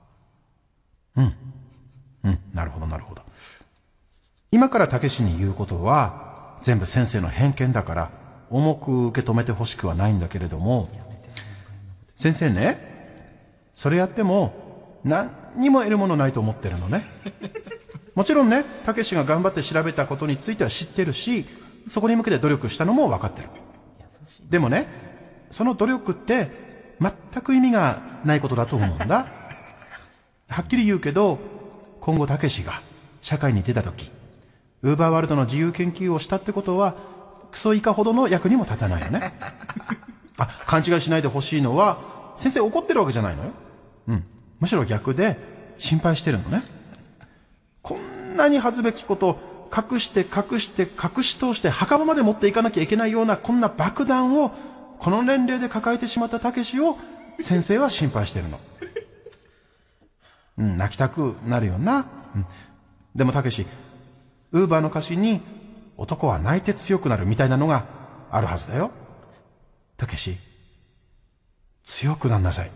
なるほどなるほど。今からたけしに言うことは全部先生の偏見だから重く受け止めてほしくはないんだけれども、先生ね、それやっても何にも得るものないと思ってるのね。もちろんね、たけしが頑張って調べたことについては知ってるし、そこに向けて努力したのも分かってる。でもね、その努力って全く意味がないことだと思うんだ。はっきり言うけど、今後たけしが社会に出た時、ウーバーワールドの自由研究をしたってことはクソイカほどの役にも立たないよね。勘違いしないでほしいのは、先生怒ってるわけじゃないのよ。むしろ逆で心配してるのね。こんなに恥ずべきこと隠して隠して隠し通して墓場まで持っていかなきゃいけないようなこんな爆弾をこの年齢で抱えてしまったたけしを先生は心配してるの。泣きたくなるよな。でもたけし、ウーバーの歌詞に男は泣いて強くなるみたいなのがあるはずだよ。たけし、強くなんなさい。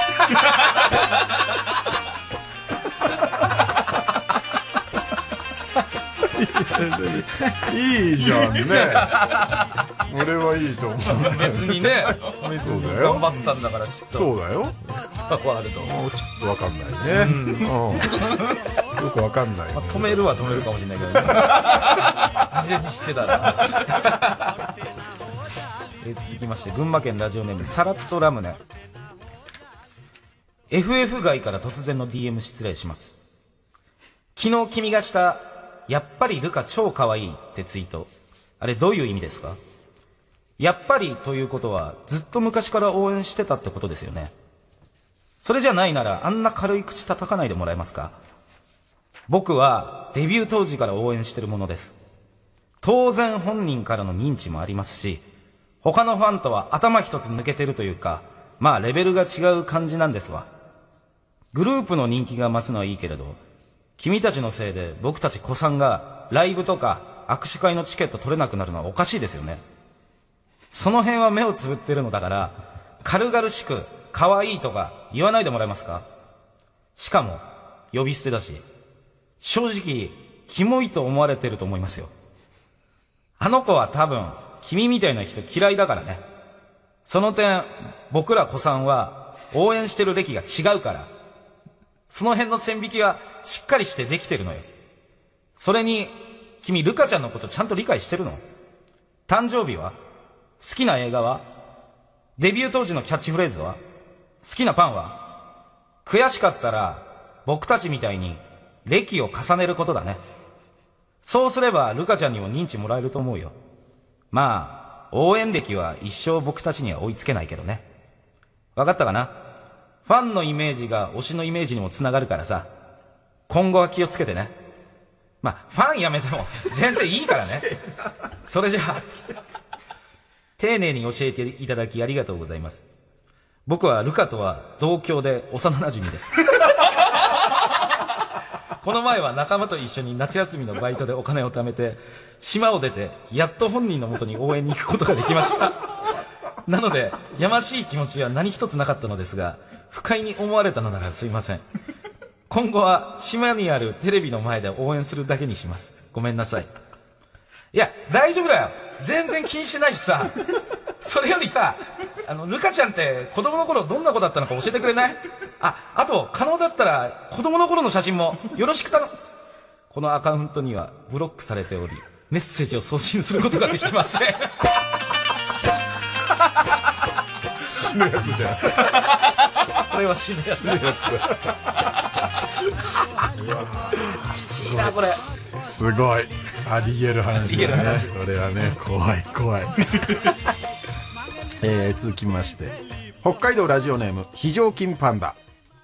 いいじゃんね。俺はいいと思う。 別にね、別に頑張ったんだからきっと。 そうだよ。 ワールド。 もうちょっとわかんないね。よくわかんない。 止めるは止めるかもしれないけどね。事前に知ってたら。続きまして、群馬県ラジオネームサラットラムネ。FF 外から突然の DM 失礼します。昨日君がしたやっぱりルカ超可愛いってツイート、あれどういう意味ですか？やっぱりということはずっと昔から応援してたってことですよね。それじゃないならあんな軽い口叩かないでもらえますか？僕はデビュー当時から応援してるものです。当然本人からの認知もありますし、他のファンとは頭一つ抜けてるというか、まあレベルが違う感じなんですわ。グループの人気が増すのはいいけれど、君たちのせいで僕たち子さんがライブとか握手会のチケット取れなくなるのはおかしいですよね。その辺は目をつぶってるのだから軽々しく可愛いとか言わないでもらえますか？しかも呼び捨てだし、正直キモいと思われてると思いますよ。あの子は多分君みたいな人嫌いだからね。その点僕ら子さんは応援してる歴が違うから、その辺の線引きはしっかりしてできてるのよ。それに君ルカちゃんのことちゃんと理解してるの？誕生日は？好きな映画は？デビュー当時のキャッチフレーズは？好きなパンは？悔しかったら僕たちみたいに歴を重ねることだね。そうすればルカちゃんにも認知もらえると思うよ。まあ応援歴は一生僕たちには追いつけないけどね。わかったかな？ファンのイメージが推しのイメージにもつながるからさ、今後は気をつけてね。まあファンやめても全然いいからね。それじゃあ丁寧に教えていただきありがとうございます。僕はルカとは同郷で幼馴染です。この前は仲間と一緒に夏休みのバイトでお金を貯めて島を出てやっと本人のもとに応援に行くことができました。なのでやましい気持ちは何一つなかったのですが、不快に思われたのならすいません。今後は島にあるテレビの前で応援するだけにします。ごめんなさい。いや大丈夫だよ、全然気にしてないしさ。それよりさ、ルカちゃんって子供の頃どんな子だったのか教えてくれない？あと可能だったら子供の頃の写真もよろしくこのアカウントにはブロックされておりメッセージを送信することができません。 死ぬやつじゃん。 これは死ぬやつだ。きついなこれ。 すごいありえる話だね。これはね、怖い怖い。続きまして、北海道ラジオネーム非常勤パンダ。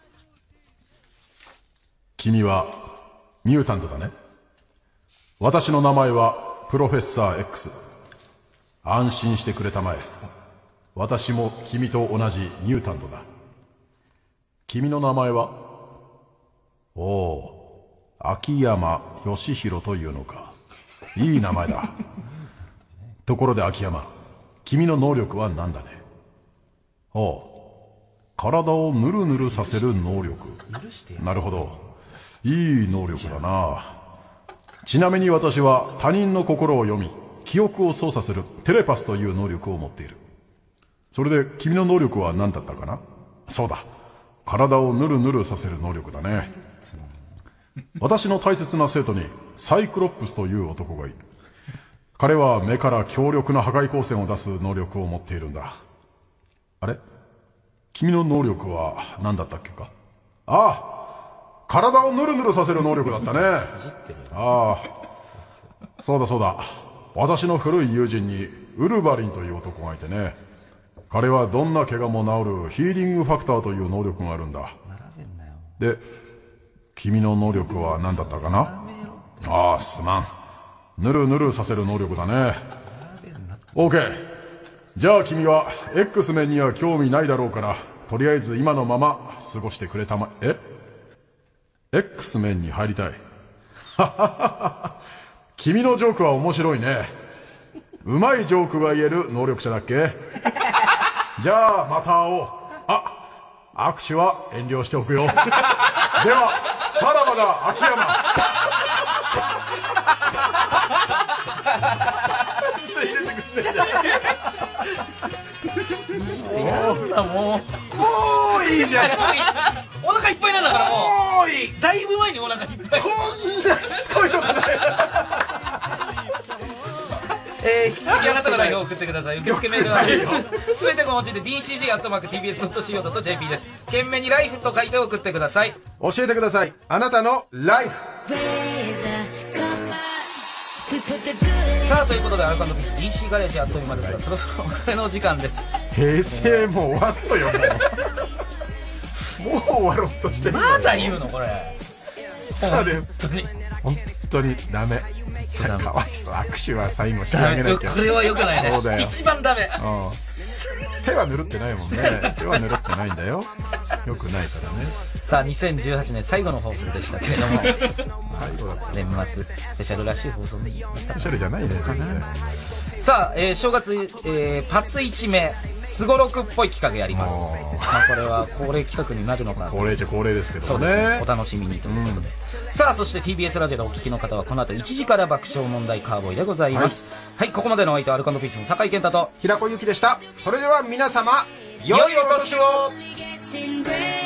君はミュータントだね。私の名前はプロフェッサー X。 安心してくれたまえ。私も君と同じミュータントだ。君の名前は？おお、秋山義弘というのか。いい名前だ。ところで秋山、君の能力は何だね？おう、体をヌルヌルさせる能力。なるほど、いい能力だな。ちなみに私は他人の心を読み記憶を操作するテレパスという能力を持っている。それで君の能力は何だったかな？そうだ、体をヌルヌルさせる能力だね。私の大切な生徒にサイクロップスという男がいる。彼は目から強力な破壊光線を出す能力を持っているんだ。あれ？君の能力は何だったっけか？ああ、体をヌルヌルさせる能力だったね。ああ、そうだそうだ。私の古い友人にウルヴァリンという男がいてね。彼はどんな怪我も治るヒーリングファクターという能力があるんだ。で、君の能力は何だったかな？ああ、すまん。 ぬるぬるさせる能力だね。 OK。 じゃあ君は X メンには興味ないだろうから、とりあえず今のまま過ごしてくれたまX メンに入りたい。君のジョークは面白いね。うまいジョークが言える能力者だっけ？じゃあまた会おう。握手は遠慮しておくよ。ではさらばだ秋山。全然入れてくんねえじゃん。 してやんな、もういいじゃん。 お腹いっぱいなんだから、もおーい。 うだいぶ前にお腹いっぱい。 こんなしつこいことない。 引き続きあなたのライフを送ってください。受付メールはすべて小文字で dcg@tbs.co.jp です。懸命にライフと書いて送ってください。 教えてください、あなたのライフ。 さあ、ということでアルコ&ピース DC ガレージあっという間ですが、そろそろお別れのお時間です。 平成もう終わっとよ。もう終わろうとしてるのよ。 まだ言うのこれ。 そうです。 本本当にダメ。かわいそう。握手は最後してあげないと。 これは良くないね。 そうだよ。 一番ダメ。 手はぬるってないもんね。手はぬるってないんだよ。よくないからね。 さあ、2018年最後の放送でしたけれども、 最後だった。 年末スペシャルらしい放送になったスペシャルじゃないね。 さあ、正月、パツ1名すごろくっぽい企画やります。まあ、これは恒例企画になるのかな。 恒例っちゃ恒例ですけどね。 そうですね、お楽しみにということで、さあ、そして TBS ラジオでお聞きの方はこの後1時から爆笑問題カーボーイでございます。はい、ここまでのお相手はアルコ&ピースの酒井健太と平子ゆきでした。それでは皆様、 良いお年を。